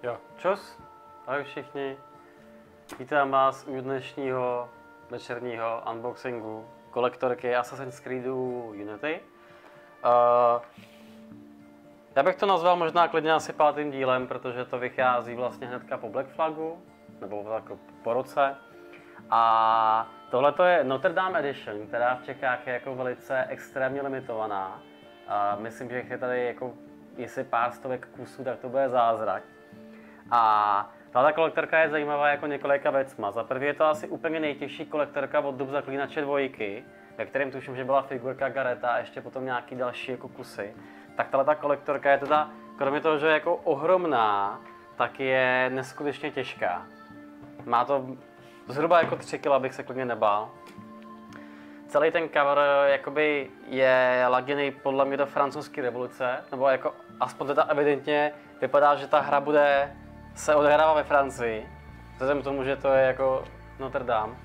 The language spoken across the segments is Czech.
Jo, čus, ahoj všichni. Vítám vás u dnešního večerního unboxingu kolektorky Assassin's Creedu Unity. Já bych to nazval možná klidně asi 5. dílem, protože to vychází vlastně hnedka po Black Flagu, nebo jako po roce. A tohle je Notre Dame Edition, která v Čechách je jako velice extrémně limitovaná. Myslím, že je tady jako, jestli pár stovek kusů, tak to bude zázrak. A tahle kolektorka je zajímavá jako několika věcma. Za prvé je to asi úplně nejtěžší kolektorka od dob Zaklínače 2, ve kterém tuším, že byla figurka Gareta a ještě potom nějaký další jako kusy. Tak tahle kolektorka je teda, kromě toho, že je jako ohromná, tak je neskutečně těžká. Má to zhruba jako 3 kg, abych se klidně nebál. Celý ten cover jakoby je laděný podle mě do francouzské revoluce, nebo jako aspoň teda evidentně vypadá, že ta hra bude se odehrává ve Francii, vzhledem k tomu, že to je jako Notre Dame.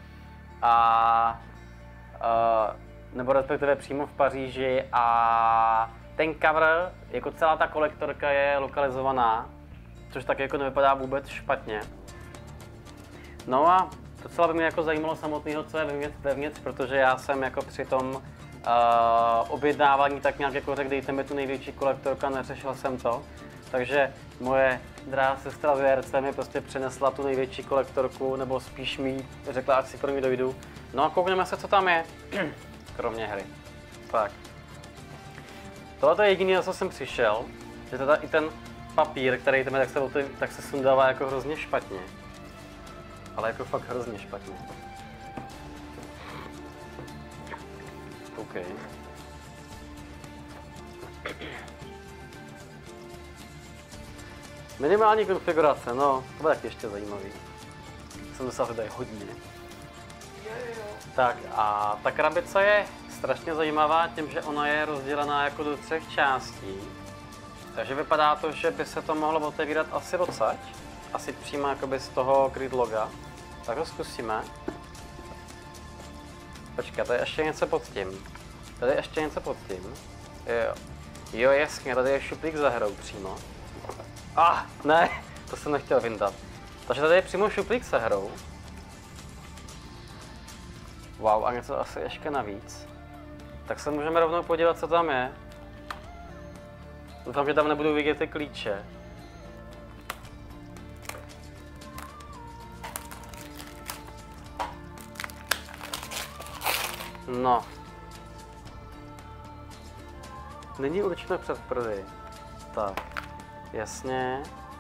Nebo respektive přímo v Paříži a ten cover, jako celá ta kolektorka je lokalizovaná, což tak jako nevypadá vůbec špatně. No a docela by mě jako zajímalo samotného, co je vevnitř, protože já jsem jako při tom objednávání tak nějak jako řekl, dejte mi tu největší kolektorku a neřešil jsem to. Takže moje drahá sestra z JRC mi prostě přinesla tu největší kolektorku, nebo spíš mi řekla, ať si pro ní dojdu. No a koukneme se, co tam je, kromě hry. Tak. Tohle je jediné, co jsem přišel, že teda i ten papír, který tam je, tak se sundává jako hrozně špatně. Ale jako fakt hrozně špatně. OK. Minimální konfigurace, no, to bude taky ještě zajímavý. Jsem dostal, že tady hodně. Tak a ta krabice je strašně zajímavá tím, že ona je rozdělená jako do 3 částí. Takže vypadá to, že by se to mohlo otevírat asi odsaď. Asi přímo jakoby z toho Creed loga. Tak to zkusíme. Počkej, tady ještě něco pod tím. Tady ještě něco pod tím. Jo, jasně, tady je šuplík za hrou přímo. Ne, to jsem nechtěl vyndat. Takže tady je přímo šuplík se hrou. Wow, a něco asi ještě navíc. Tak se můžeme rovnou podívat, co tam je. Doufám, že tam nebudou vidět ty klíče. No. Není určitě předprodej. Tak. Jasně.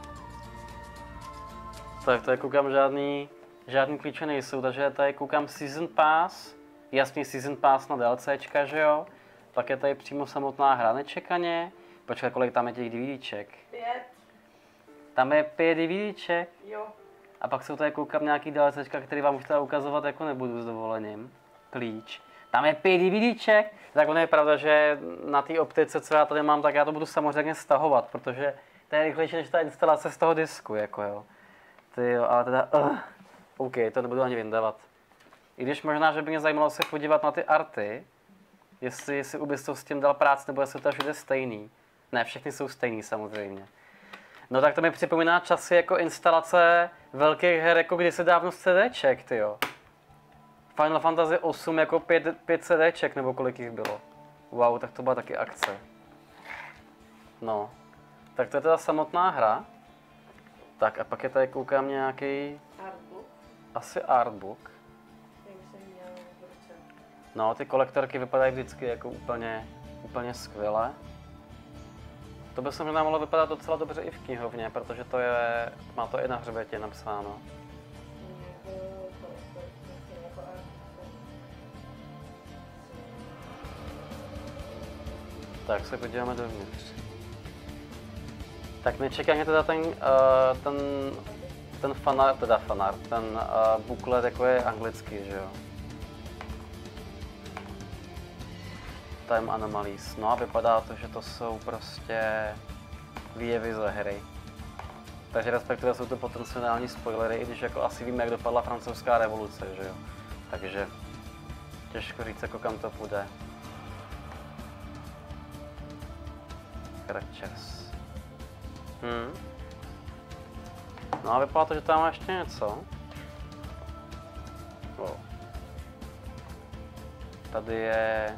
Tak tady koukám žádný klíče nejsou, takže tady koukám Season Pass. Jasný Season Pass na DLCčka, že jo? Pak je tady přímo samotná hra nečekaně. Počkej, kolik tam je těch DVDček? 5. Tam je 5 DVDček? Jo. A pak jsou tady koukám nějaký DLCčka, který vám už teda ukazovat jako nebudu s dovolením. Klíč. Tam je 5 DVDček. Tak ono je pravda, že na té optice, co já tady mám, tak já to budu samozřejmě stahovat, protože to je rychlejší než ta instalace z toho disku, jako jo. Ty jo, ale teda, OK, to nebudu ani vyndávat. I když možná, že by mě zajímalo se podívat na ty arty, jestli si Ubisoft s tím dal práci, nebo jestli to je všude stejný. Ne, všechny jsou stejný samozřejmě. No tak to mi připomíná časy jako instalace velkých her, jako kdysi dávno z CDček, tyjo. Final Fantasy 8 jako 5 CDček, nebo kolik jich bylo. Wow, tak to byla taky akce. No. Tak to je teda samotná hra. Tak a pak je tady koukám nějaký... Artbook. Asi artbook. Který jsem měl v ruce. No, ty kolektorky vypadají vždycky jako úplně skvěle. To by se možná mohlo vypadat docela dobře i v knihovně, protože to je... Má to i na hřbetě napsáno. Tak se podíváme dovnitř. Tak nečekaně teda ten fanart, ten booklet jako je anglický, že jo. Time Anomalies. No a vypadá to, že to jsou prostě výjevy ze hry. Takže respektive jsou to potenciální spoilery, i když jako asi víme, jak dopadla francouzská revoluce, že jo. Takže těžko říct, jako kam to půjde. Scratchers. No a vypadá to, že tam má ještě něco. Wow. Tady je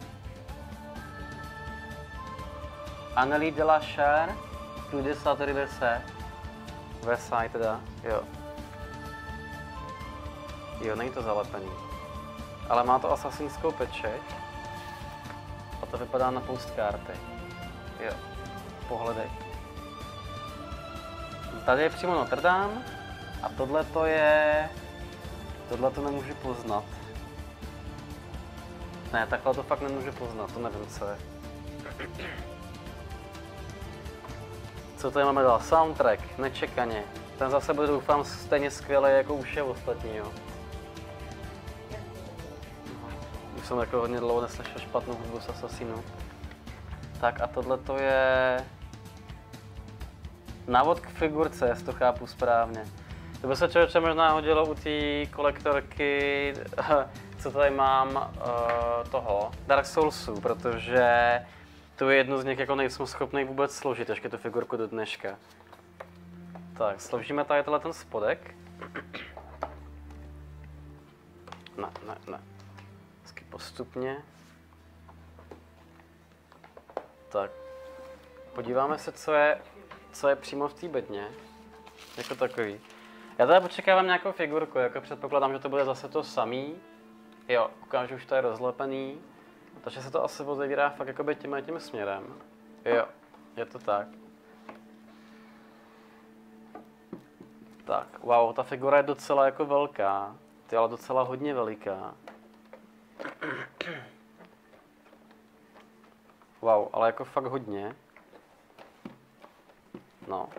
Anneli de la Chair, plus de Satery Versailles teda, jo. Jo, není to zalepený. Ale má to asasinský pečeť. A to vypadá na postkarty. Jo, pohledej. Tady je přímo Notre Dame a tohle to je... Tohle to nemůžu poznat. Ne, takhle to fakt nemůžu poznat, to nevím, co je. Co tady máme dál? Soundtrack, nečekaně. Ten zase bude, doufám, stejně skvělý jako už je ostatní, jo. Už jsem jako hodně dlouho neslyšel špatnou hudbu z Assassinu. Tak a tohle to je... Návod k figurce, jestli to chápu správně. To by se člověče možná hodilo u té kolektorky, co tady mám, toho, Dark Soulsů, protože tu jednu z nich jako nejsem schopný vůbec složit, ještě tu figurku do dneška. Tak, složíme tady ten spodek. Ne. Vždycky postupně. Tak, podíváme se, co je přímo v té bedně, jako takový. Já teda počekávám nějakou figurku, jako předpokládám, že to bude zase to samý. Jo, ukážu, už to je rozlepený, takže se to asi otevírá fakt jakoby tím směrem. Jo, je to tak. Tak, wow, ta figura je docela jako velká, ty ale docela hodně veliká. Wow, ale jako fakt hodně. No.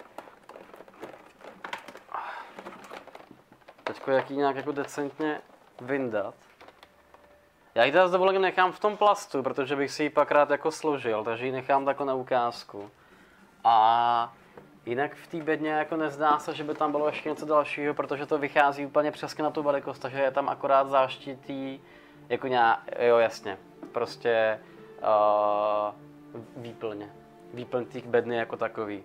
Teďko jak ji nějak jako decentně vyndat. Já ji teda s dovolením nechám v tom plastu, protože bych si ji pak rád jako složil, takže ji nechám takhle na ukázku. A jinak v té bedně jako nezdá se, že by tam bylo ještě něco dalšího, protože to vychází úplně přesně na tu velikost, takže je tam akorát záštitý, jako nějak, jo jasně, prostě výplně. Výplň těch bedny jako takový.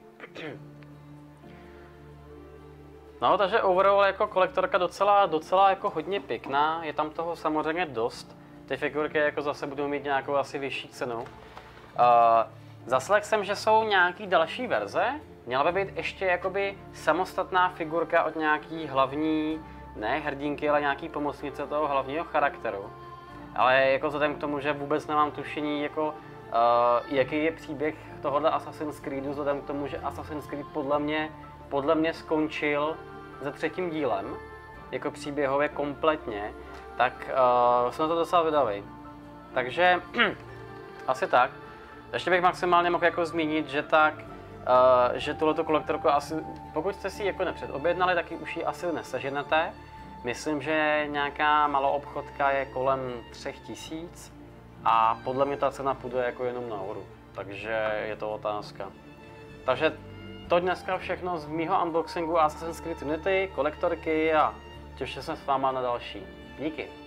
No, takže overall jako kolektorka docela jako hodně pěkná, je tam toho samozřejmě dost. Ty figurky jako zase budou mít nějakou asi vyšší cenu. Zaslech jsem, že jsou nějaký další verze. Měla by být ještě jakoby samostatná figurka od nějaký hlavní, ne hrdinky, ale nějaký pomocnice toho hlavního charakteru. Ale jako vzhledem k tomu, že vůbec nemám tušení, jako, jaký je příběh tohohle Assassin's Creedu, vzhledem k tomu, že Assassin's Creed podle mě skončil se 3. dílem, jako příběhově kompletně, tak jsem na to docela vydavý. Takže asi tak. Ještě bych maximálně mohl jako zmínit, že že tuhleto kolektorku asi, pokud jste si ji jako nepředobjednali, tak ji už ji asi neseženete. Myslím, že nějaká maloobchodka je kolem 3000 a podle mě ta cena půjde jako jenom nahoru. Takže je to otázka. Takže to dneska všechno z mýho unboxingu Assassin's Creed Unity, kolektorky a těším se s váma na další. Díky.